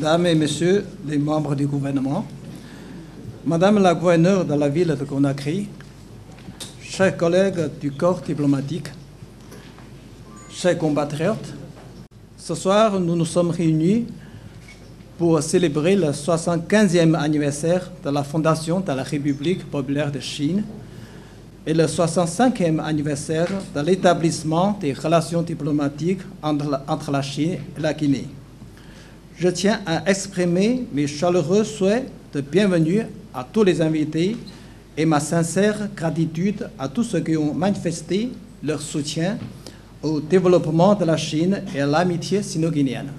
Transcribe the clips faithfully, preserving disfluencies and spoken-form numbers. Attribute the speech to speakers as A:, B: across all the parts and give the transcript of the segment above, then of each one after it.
A: Mesdames et Messieurs les membres du gouvernement, Madame la gouverneure de la ville de Conakry, chers collègues du corps diplomatique, chers compatriotes, ce soir, nous nous sommes réunis pour célébrer le soixante-quinzième anniversaire de la fondation de la République populaire de Chine et le soixante-cinquième anniversaire de l'établissement des relations diplomatiques entre la, entre la Chine et la Guinée. Je tiens à exprimer mes chaleureux souhaits de bienvenue à tous les invités et ma sincère gratitude à tous ceux qui ont manifesté leur soutien au développement de la Chine et à l'amitié sino-guinéenne.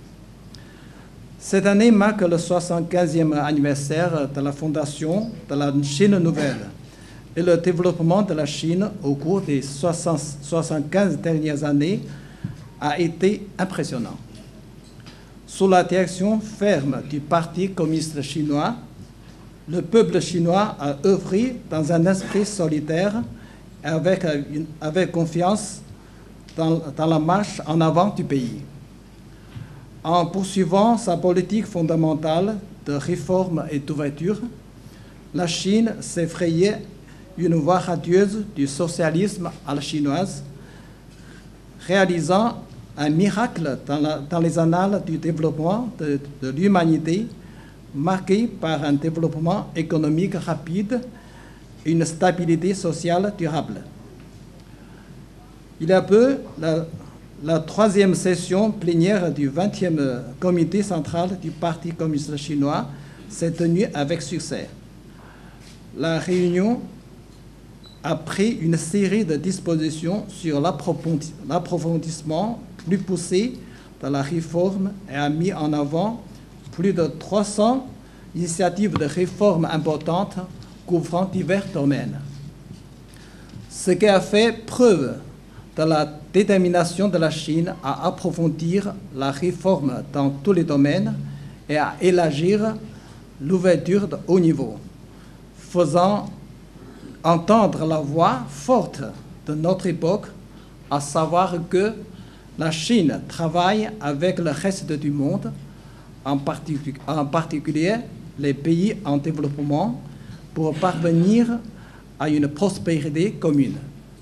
A: Cette année marque le soixante-quinzième anniversaire de la fondation de la Chine nouvelle et le développement de la Chine au cours des soixante-quinze dernières années a été impressionnant. Sous la direction ferme du Parti communiste chinois, le peuple chinois a œuvré dans un esprit solitaire avec, une, avec confiance dans, dans la marche en avant du pays. En poursuivant sa politique fondamentale de réforme et d'ouverture, la Chine s'est frayée une voie radieuse du socialisme à la chinoise, réalisant un miracle dans, la, dans les annales du développement de, de l'humanité, marqué par un développement économique rapide et une stabilité sociale durable. Il y a peu, la, la troisième session plénière du vingtième comité central du Parti communiste chinois s'est tenue avec succès. La réunion a pris une série de dispositions sur l'approfondissement plus poussé de la réforme et a mis en avant plus de trois cents initiatives de réforme importantes couvrant divers domaines. Ce qui a fait preuve de la détermination de la Chine à approfondir la réforme dans tous les domaines et à élargir l'ouverture de haut niveau, faisant entendre la voix forte de notre époque, à savoir que la Chine travaille avec le reste du monde, en, particu en particulier les pays en développement, pour parvenir à une prospérité commune.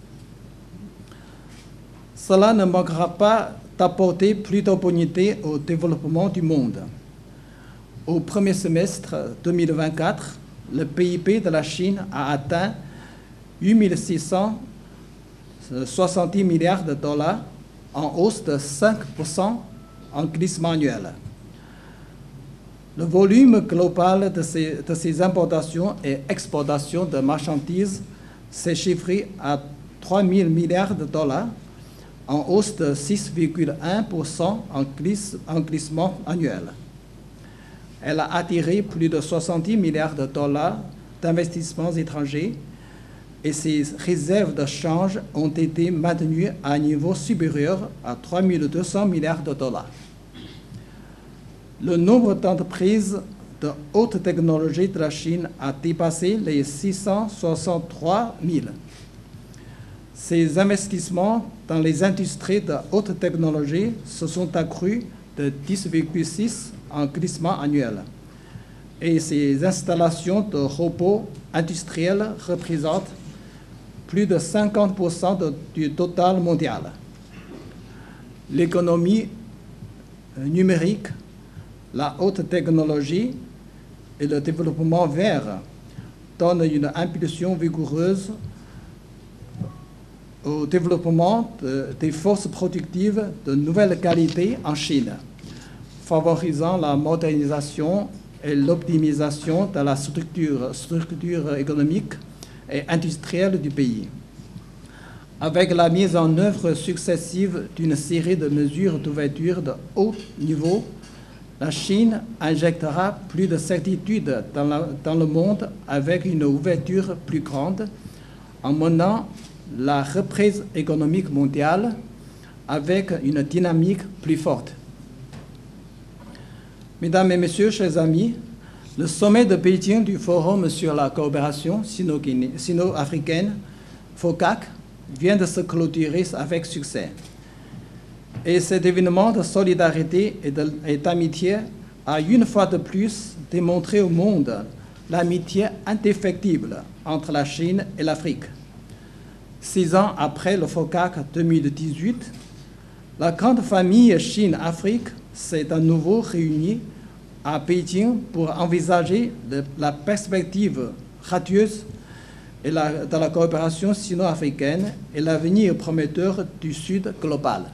A: Cela ne manquera pas d'apporter plus d'opportunités au développement du monde. Au premier semestre deux mille vingt-quatre, le P I B de la Chine a atteint huit mille six cent soixante-dix milliards de dollars, en hausse de cinq pour cent en glissement annuel. Le volume global de ces, de ces importations et exportations de marchandises s'est chiffré à trois mille milliards de dollars, en hausse de six virgule un pour cent en, glisse, en glissement annuel. Elle a attiré plus de soixante-dix milliards de dollars d'investissements étrangers et ses réserves de change ont été maintenues à un niveau supérieur à trois mille deux cents milliards de dollars. Le nombre d'entreprises de haute technologie de la Chine a dépassé les six cent soixante-trois mille. Ces investissements dans les industries de haute technologie se sont accrus de dix virgule six en glissement annuel. Et ces installations de robots industriels représentent plus de cinquante pour cent de, du total mondial. L'économie numérique, la haute technologie et le développement vert donnent une impulsion vigoureuse au développement de, des forces productives de nouvelle qualité en Chine, favorisant la modernisation et l'optimisation de la structure, structure économique et industrielle du pays. Avec la mise en œuvre successive d'une série de mesures d'ouverture de haut niveau, la Chine injectera plus de certitude dans, la, dans le monde avec une ouverture plus grande, en menant la reprise économique mondiale avec une dynamique plus forte. Mesdames et Messieurs, chers amis, le sommet de Pékin du Forum sur la coopération sino-africaine, FOCAC, vient de se clôturer avec succès. Et cet événement de solidarité et d'amitié a une fois de plus démontré au monde l'amitié indéfectible entre la Chine et l'Afrique. Six ans après le FOCAC deux mille dix-huit, la grande famille Chine-Afrique s'est à nouveau réunie à Pékin pour envisager de, la perspective radieuse et la, de la coopération sino-africaine et l'avenir prometteur du Sud global.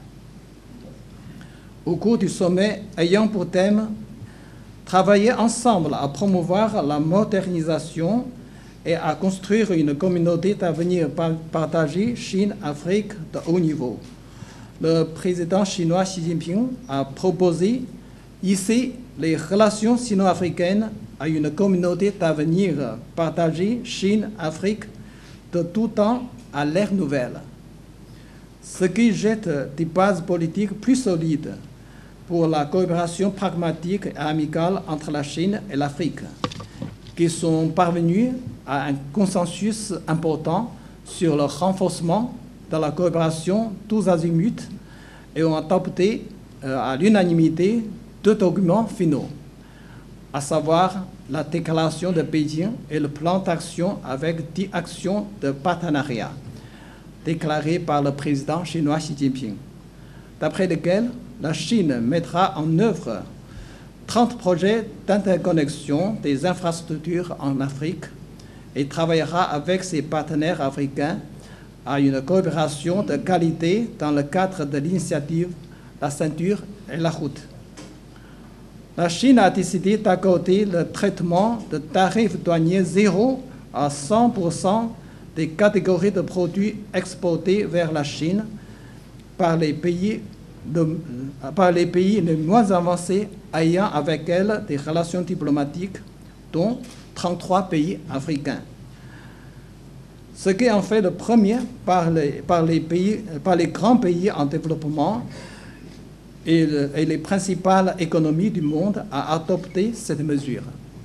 A: Au cours du sommet ayant pour thème « Travailler ensemble à promouvoir la modernisation et à construire une communauté d'avenir partagée Chine-Afrique de haut niveau », le président chinois Xi Jinping a proposé ici les relations sino-africaines à une communauté d'avenir partagée Chine-Afrique de tout temps à l'ère nouvelle, ce qui jette des bases politiques plus solides pour la coopération pragmatique et amicale entre la Chine et l'Afrique, qui sont parvenus à un consensus important sur le renforcement de la coopération tous azimuts et ont adopté euh, à l'unanimité deux documents finaux, à savoir la déclaration de Pékin et le plan d'action avec dix actions de partenariat, déclaré par le président chinois Xi Jinping, d'après lesquels la Chine mettra en œuvre trente projets d'interconnexion des infrastructures en Afrique et travaillera avec ses partenaires africains à une coopération de qualité dans le cadre de l'initiative La ceinture et la route. La Chine a décidé d'accorder le traitement de tarifs douaniers zéro à cent pour cent des catégories de produits exportés vers la Chine par les pays, de, par les, pays les moins avancés ayant avec elle des relations diplomatiques, dont trente-trois pays africains. Ce qui en fait le premier par les, par les, pays, par les grands pays en développement et, le, et les principales économies du monde à adopter cette mesure.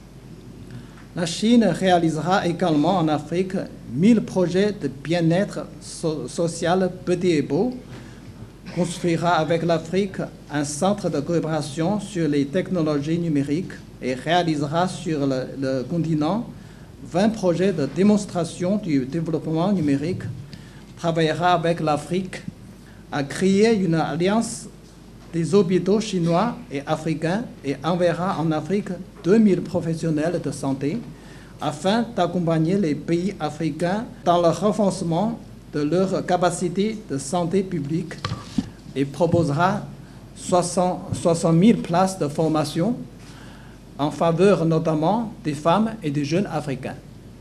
A: La Chine réalisera également en Afrique mille projets de bien-être so social petits et beaux, construira avec l'Afrique un centre de coopération sur les technologies numériques et réalisera sur le, le continent vingt projets de démonstration du développement numérique, travaillera avec l'Afrique à créer une alliance des hôpitaux chinois et africains et enverra en Afrique deux mille professionnels de santé afin d'accompagner les pays africains dans le renforcement de leur capacité de santé publique et proposera soixante mille places de formation en faveur notamment des femmes et des jeunes africains.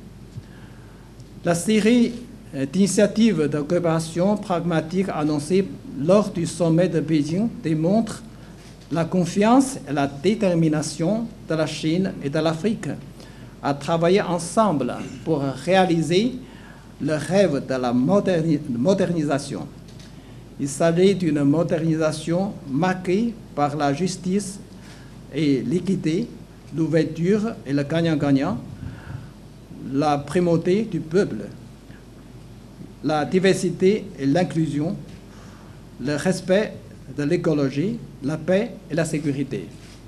A: La série d'initiatives de coopération pragmatique annoncées lors du sommet de Pékin démontre la confiance et la détermination de la Chine et de l'Afrique à travailler ensemble pour réaliser le rêve de la moderni- modernisation. Il s'agit d'une modernisation marquée par la justice et l'équité, l'ouverture et le gagnant-gagnant, la primauté du peuple, la diversité et l'inclusion, le respect de l'écologie, la paix et la sécurité.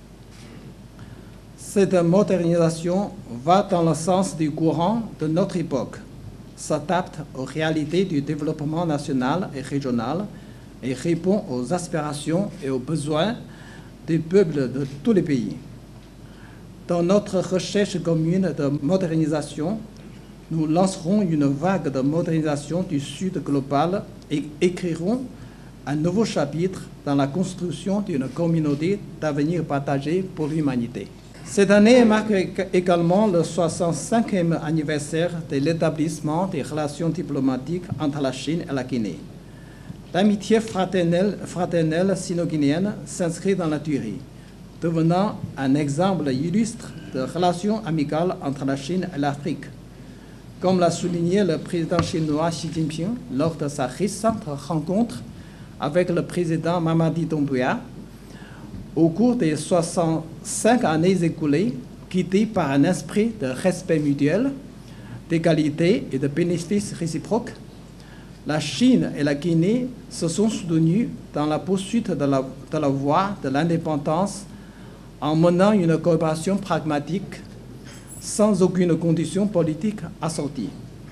A: Cette modernisation va dans le sens du courant de notre époque, s'adapte aux réalités du développement national et régional et répond aux aspirations et aux besoins des peuples de tous les pays. Dans notre recherche commune de modernisation, nous lancerons une vague de modernisation du Sud global et écrirons un nouveau chapitre dans la construction d'une communauté d'avenir partagé pour l'humanité. Cette année marque également le soixante-cinquième anniversaire de l'établissement des relations diplomatiques entre la Chine et la Guinée. L'amitié fraternelle, fraternelle sino-guinéenne s'inscrit dans la durée, devenant un exemple illustre de relations amicales entre la Chine et l'Afrique. Comme l'a souligné le président chinois Xi Jinping lors de sa récente rencontre avec le président Mamadi Doumbouya, au cours des soixante-cinq années écoulées, guidées par un esprit de respect mutuel, d'égalité et de bénéfices réciproques, la Chine et la Guinée se sont soutenues dans la poursuite de la, de la voie de l'indépendance en menant une coopération pragmatique sans aucune condition politique assortie.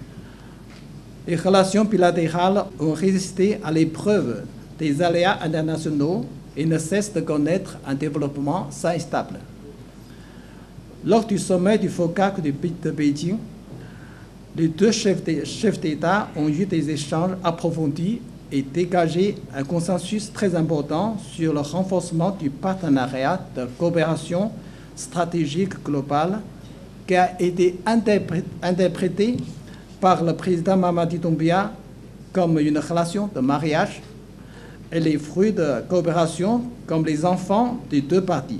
A: Les relations bilatérales ont résisté à l'épreuve des aléas internationaux et ne cessent de connaître un développement sain et stable. Lors du sommet du FOCAC de Beijing, les deux chefs d'État ont eu des échanges approfondis et dégagé un consensus très important sur le renforcement du partenariat de coopération stratégique globale qui a été interprété par le président Mamadi Doumbouya comme une relation de mariage et les fruits de coopération comme les enfants des deux parties.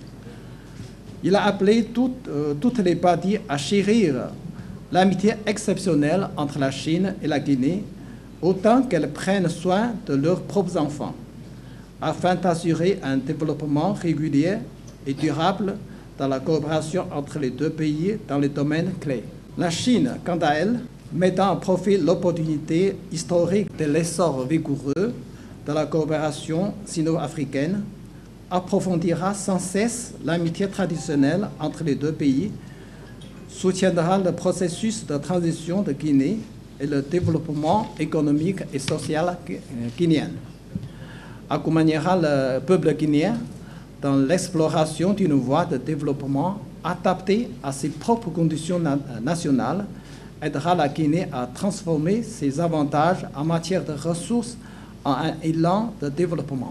A: Il a appelé toutes, euh, toutes les parties à chérir l'amitié exceptionnelle entre la Chine et la Guinée, autant qu'elles prennent soin de leurs propres enfants, afin d'assurer un développement régulier et durable dans la coopération entre les deux pays dans les domaines clés. La Chine, quant à elle, mettant à profit l'opportunité historique de l'essor vigoureux de la coopération sino-africaine, approfondira sans cesse l'amitié traditionnelle entre les deux pays, soutiendra le processus de transition de Guinée et le développement économique et social guinéen, accompagnera le peuple guinéen dans l'exploration d'une voie de développement adaptée à ses propres conditions nationales, aidera la Guinée à transformer ses avantages en matière de ressources en un élan de développement,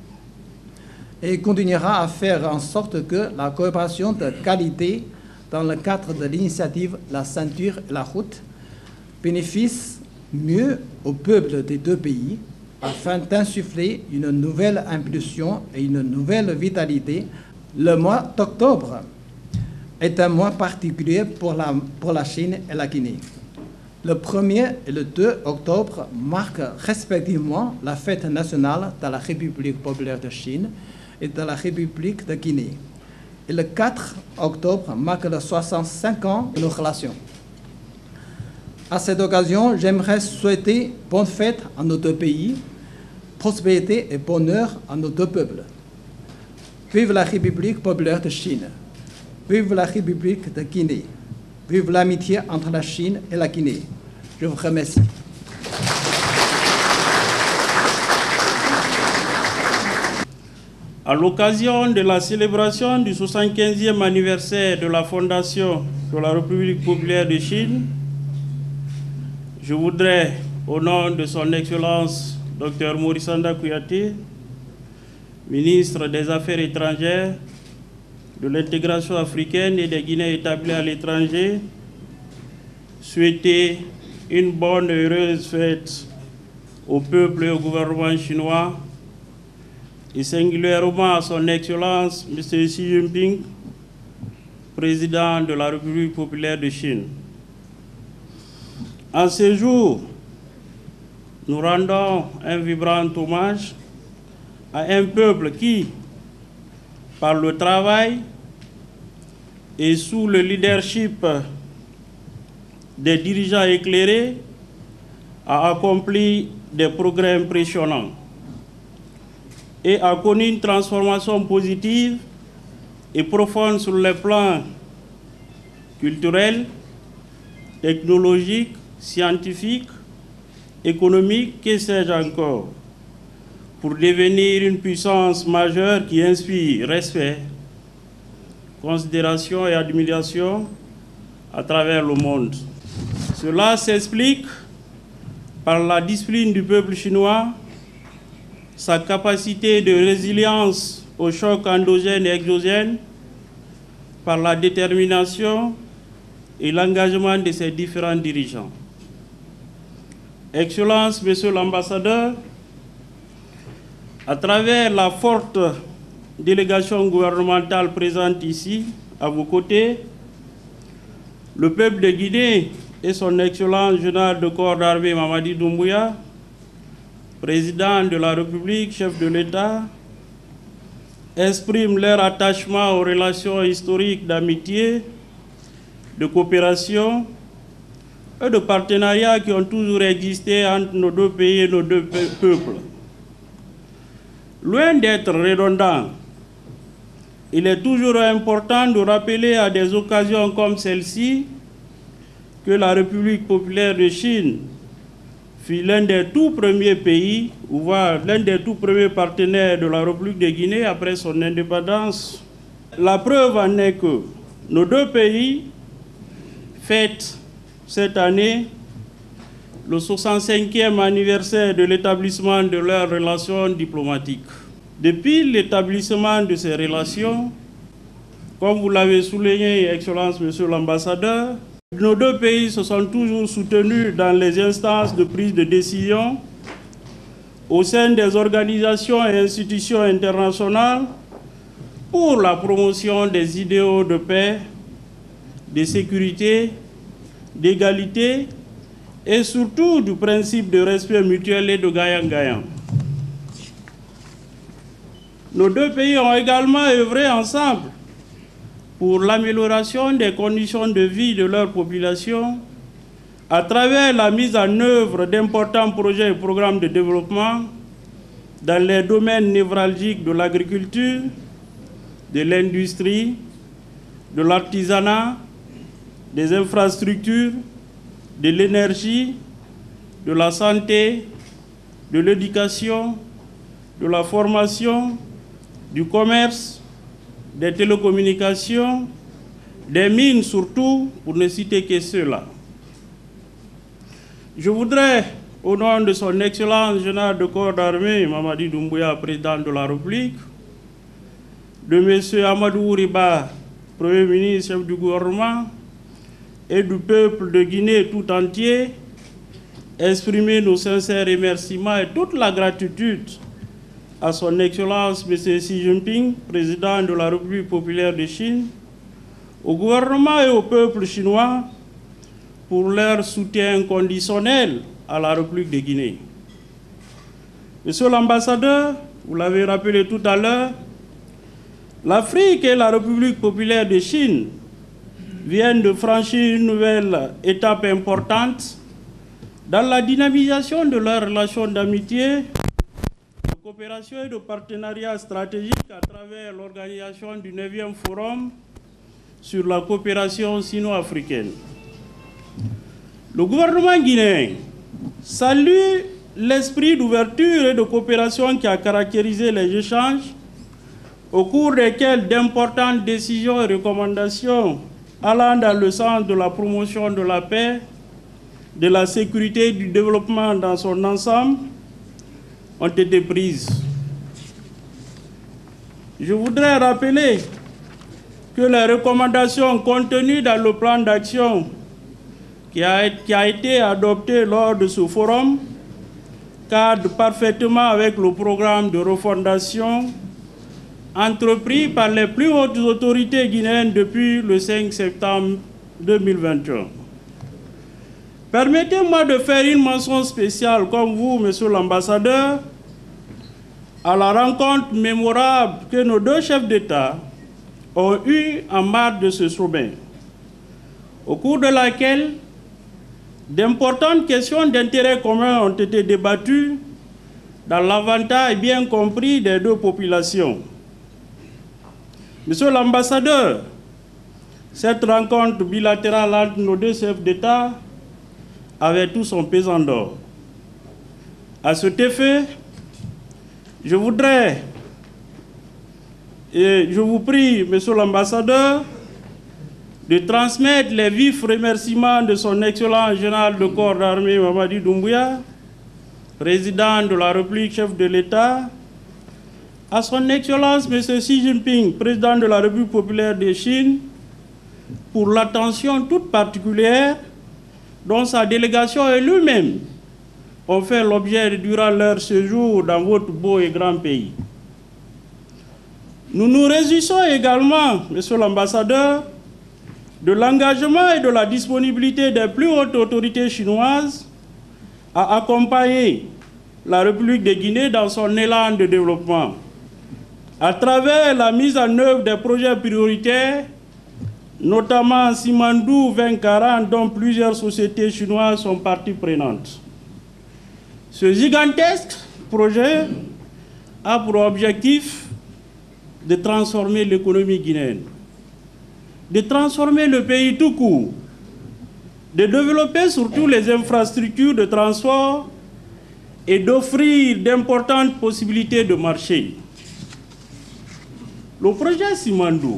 A: et continuera à faire en sorte que la coopération de qualité dans le cadre de l'initiative La Ceinture et la Route bénéficie mieux au peuple des deux pays afin d'insuffler une nouvelle impulsion et une nouvelle vitalité. Le mois d'octobre est un mois particulier pour la, pour la Chine et la Guinée. Le premier et le deux octobre marquent respectivement la fête nationale de la République populaire de Chine et de la République de Guinée. Et le quatre octobre marque les soixante-cinq ans de nos relations. À cette occasion, j'aimerais souhaiter bonne fête à nos deux pays, prospérité et bonheur à nos deux peuples. Vive la République populaire de Chine. Vive la République de Guinée. Vive l'amitié entre la Chine et la Guinée. Je vous remercie.
B: À l'occasion de la célébration du soixante-quinzième anniversaire de la fondation de la République populaire de Chine, je voudrais, au nom de son Excellence Docteur Maurice Sanda Kouyaté, ministre des Affaires étrangères, de l'intégration africaine et des Guinéens établis à l'étranger, souhaiter une bonne et heureuse fête au peuple et au gouvernement chinois, et singulièrement à son Excellence M. Xi Jinping, président de la République populaire de Chine. En ce jour, nous rendons un vibrant hommage à un peuple qui, par le travail et sous le leadership des dirigeants éclairés, a accompli des progrès impressionnants et a connu une transformation positive et profonde sur les plans culturel, technologique, scientifique, économique, que sais-je encore, pour devenir une puissance majeure qui inspire respect, considération et admiration à travers le monde. Cela s'explique par la discipline du peuple chinois, sa capacité de résilience aux chocs endogènes et exogènes, par la détermination et l'engagement de ses différents dirigeants. Excellence, Monsieur l'ambassadeur, à travers la forte délégation gouvernementale présente ici, à vos côtés, le peuple de Guinée et son Excellence général de corps d'armée Mamadi Doumbouya, président de la République, chef de l'État, expriment leur attachement aux relations historiques d'amitié, de coopération et de partenariat qui ont toujours existé entre nos deux pays et nos deux peuples. Loin d'être redondants, il est toujours important de rappeler à des occasions comme celle-ci que la République populaire de Chine fut l'un des tout premiers pays, ou voire l'un des tout premiers partenaires de la République de Guinée après son indépendance. La preuve en est que nos deux pays fêtent cette année le soixante-cinquième anniversaire de l'établissement de leurs relations diplomatiques. Depuis l'établissement de ces relations, comme vous l'avez souligné, Excellence, Monsieur l'ambassadeur, nos deux pays se sont toujours soutenus dans les instances de prise de décision au sein des organisations et institutions internationales pour la promotion des idéaux de paix, de sécurité, d'égalité et surtout du principe de respect mutuel et de gagnant-gagnant. Nos deux pays ont également œuvré ensemble pour l'amélioration des conditions de vie de leur population à travers la mise en œuvre d'importants projets et programmes de développement dans les domaines névralgiques de l'agriculture, de l'industrie, de l'artisanat, des infrastructures, de l'énergie, de la santé, de l'éducation, de la formation, du commerce, des télécommunications, des mines surtout, pour ne citer que ceux-là. Je voudrais, au nom de son Excellence général de corps d'armée, Mamadi Doumbouya, président de la République, de M. Amadou Riba, Premier ministre, chef du gouvernement, et du peuple de Guinée tout entier, exprimer nos sincères remerciements et toute la gratitude à son Excellence M. Xi Jinping, président de la République populaire de Chine, au gouvernement et au peuple chinois pour leur soutien inconditionnel à la République de Guinée. Monsieur l'ambassadeur, vous l'avez rappelé tout à l'heure, l'Afrique et la République populaire de Chine viennent de franchir une nouvelle étape importante dans la dynamisation de leurs relations d'amitié, de coopération et de partenariat stratégique à travers l'organisation du neuvième Forum sur la coopération sino-africaine. Le gouvernement guinéen salue l'esprit d'ouverture et de coopération qui a caractérisé les échanges, au cours desquels d'importantes décisions et recommandations allant dans le sens de la promotion de la paix, de la sécurité et du développement dans son ensemble ont été prises. Je voudrais rappeler que les recommandations contenues dans le plan d'action qui a, qui a été adopté lors de ce forum cadre parfaitement avec le programme de refondation entrepris par les plus hautes autorités guinéennes depuis le cinq septembre deux mille vingt et un. Permettez-moi de faire une mention spéciale, comme vous, Monsieur l'ambassadeur, à la rencontre mémorable que nos deux chefs d'État ont eue en marge de ce sommet, au cours de laquelle d'importantes questions d'intérêt commun ont été débattues dans l'avantage bien compris des deux populations. Monsieur l'ambassadeur, cette rencontre bilatérale entre nos deux chefs d'État avait tout son pesant d'or. À cet effet, je voudrais, et je vous prie, Monsieur l'ambassadeur, de transmettre les vifs remerciements de son Excellence général de corps d'armée Mamadi Doumbouya, président de la République, chef de l'État, à son Excellence M. Xi Jinping, président de la République populaire de Chine, pour l'attention toute particulière dont sa délégation et lui-même ont fait l'objet durant leur séjour dans votre beau et grand pays. Nous nous réjouissons également, Monsieur l'ambassadeur, de l'engagement et de la disponibilité des plus hautes autorités chinoises à accompagner la République de Guinée dans son élan de développement, à travers la mise en œuvre des projets prioritaires, notamment Simandou vingt quarante, dont plusieurs sociétés chinoises sont parties prenantes. Ce gigantesque projet a pour objectif de transformer l'économie guinéenne, de transformer le pays tout court, de développer surtout les infrastructures de transport et d'offrir d'importantes possibilités de marché. Le projet Simandou,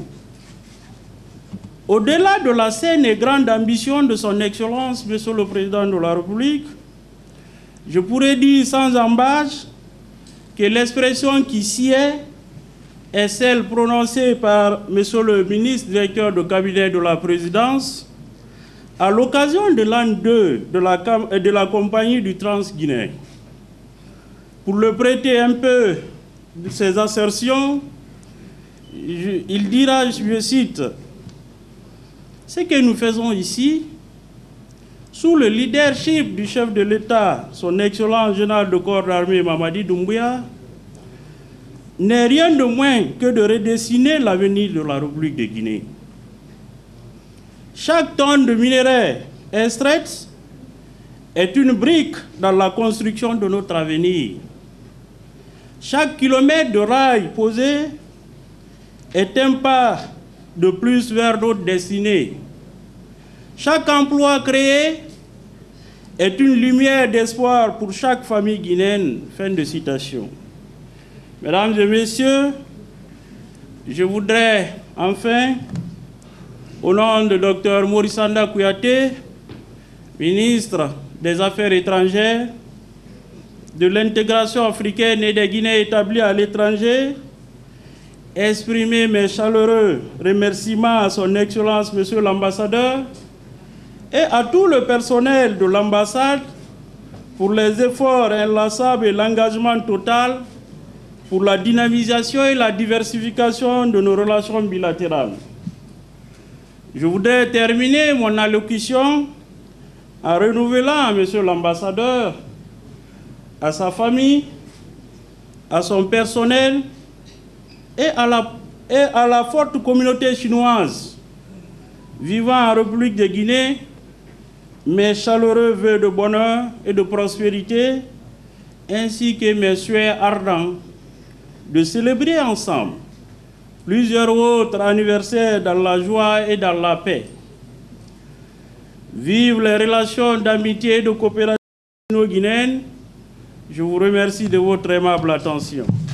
B: au-delà de la saine et grande ambition de son Excellence, Monsieur le Président de la République, je pourrais dire sans embâche que l'expression qui s'y est est celle prononcée par Monsieur le ministre directeur de cabinet de la Présidence à l'occasion de l'an deux de la, de la compagnie du Trans-Guinée. Pour le prêter un peu de ses assertions, je, il dira, je cite, « Ce que nous faisons ici, sous le leadership du chef de l'État, son excellent général de corps d'armée Mamadi Doumbouya, n'est rien de moins que de redessiner l'avenir de la République de Guinée. Chaque tonne de minerai extraite est une brique dans la construction de notre avenir. Chaque kilomètre de rail posé est un pas de plus vers notre destinée. Chaque emploi créé est une lumière d'espoir pour chaque famille guinéenne. » Fin de citation. Mesdames et messieurs, je voudrais enfin, au nom de Docteur Morissanda Kouyaté, ministre des Affaires étrangères, de l'intégration africaine et des Guinéens établis à l'étranger, exprimer mes chaleureux remerciements à son Excellence, Monsieur l'ambassadeur, et à tout le personnel de l'ambassade pour les efforts inlassables et l'engagement total pour la dynamisation et la diversification de nos relations bilatérales. Je voudrais terminer mon allocution en renouvelant à Monsieur l'ambassadeur, à sa famille, à son personnel et à la, et à la forte communauté chinoise vivant en République de Guinée mes chaleureux vœux de bonheur et de prospérité, ainsi que mes souhaits ardents de célébrer ensemble plusieurs autres anniversaires dans la joie et dans la paix. Vive les relations d'amitié et de coopération guinéenne. Je vous remercie de votre aimable attention.